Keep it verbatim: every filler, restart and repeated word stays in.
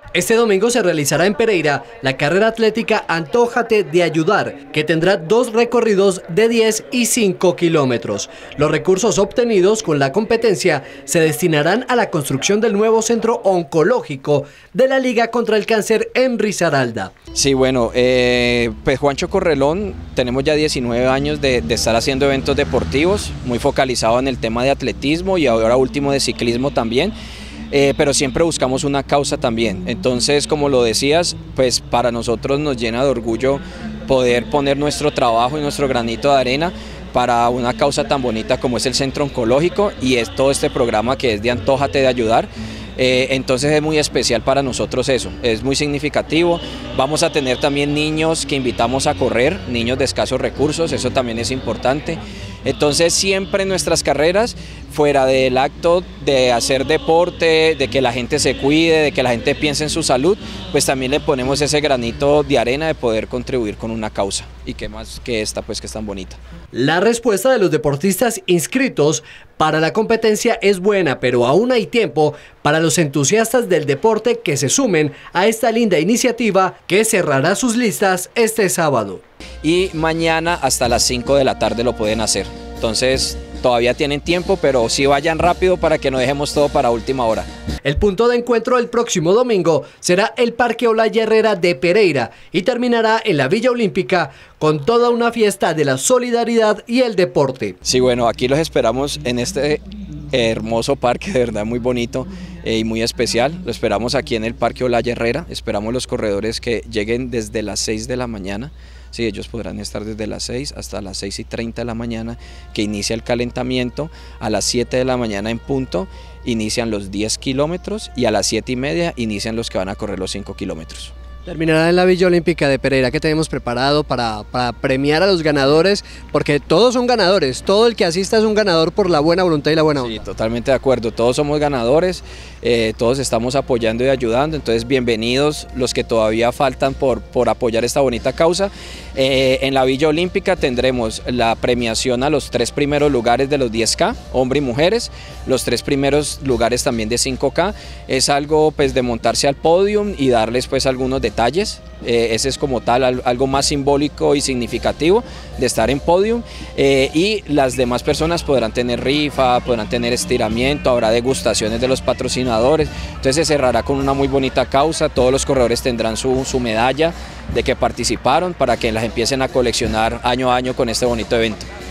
Este domingo se realizará en Pereira la carrera atlética Antójate de Ayudar, que tendrá dos recorridos de diez y cinco kilómetros. Los recursos obtenidos con la competencia se destinarán a la construcción del nuevo centro oncológico de la Liga contra el Cáncer en Risaralda. Sí, bueno, eh, pues Juancho Correlón, tenemos ya diecinueve años de, de estar haciendo eventos deportivos, muy focalizado en el tema de atletismo y ahora último de ciclismo también. Eh, pero siempre buscamos una causa también. Entonces, como lo decías, pues para nosotros nos llena de orgullo poder poner nuestro trabajo y nuestro granito de arena para una causa tan bonita como es el Centro Oncológico y es todo este programa que es de Antójate de Ayudar. Eh, entonces es muy especial para nosotros eso, es muy significativo. Vamos a tener también niños que invitamos a correr, niños de escasos recursos, eso también es importante. Entonces siempre en nuestras carreras, fuera del acto de hacer deporte, de que la gente se cuide, de que la gente piense en su salud, pues también le ponemos ese granito de arena de poder contribuir con una causa. Y qué más que esta, pues que es tan bonita. La respuesta de los deportistas inscritos para la competencia es buena, pero aún hay tiempo para los entusiastas del deporte que se sumen a esta linda iniciativa que cerrará sus listas este sábado. Y mañana hasta las cinco de la tarde lo pueden hacer. Entonces todavía tienen tiempo, pero sí vayan rápido para que no dejemos todo para última hora. El punto de encuentro el próximo domingo será el Parque Olaya Herrera de Pereira y terminará en la Villa Olímpica con toda una fiesta de la solidaridad y el deporte. Sí, bueno, aquí los esperamos en este hermoso parque, de verdad muy bonito eh, y muy especial. Lo esperamos aquí en el Parque Olaya Herrera. Esperamos los corredores que lleguen desde las seis de la mañana. Sí, ellos podrán estar desde las seis hasta las seis y treinta de la mañana, que inicia el calentamiento. A las siete de la mañana en punto inician los diez kilómetros y a las siete y media inician los que van a correr los cinco kilómetros. Terminará en la Villa Olímpica de Pereira. ¿Qué tenemos preparado para, para premiar a los ganadores? Porque todos son ganadores, todo el que asista es un ganador por la buena voluntad y la buena onda. Sí, totalmente de acuerdo, todos somos ganadores, eh, todos estamos apoyando y ayudando, entonces bienvenidos los que todavía faltan por, por apoyar esta bonita causa. Eh, en la Villa Olímpica tendremos la premiación a los tres primeros lugares de los diez K, hombres y mujeres, los tres primeros lugares también de cinco K, es algo pues de montarse al podium y darles pues algunos detalles. Detalles, eh, ese es como tal algo más simbólico y significativo de estar en podium eh, y las demás personas podrán tener rifa, podrán tener estiramiento, habrá degustaciones de los patrocinadores, entonces se cerrará con una muy bonita causa, todos los corredores tendrán su, su medalla de que participaron para que las empiecen a coleccionar año a año con este bonito evento.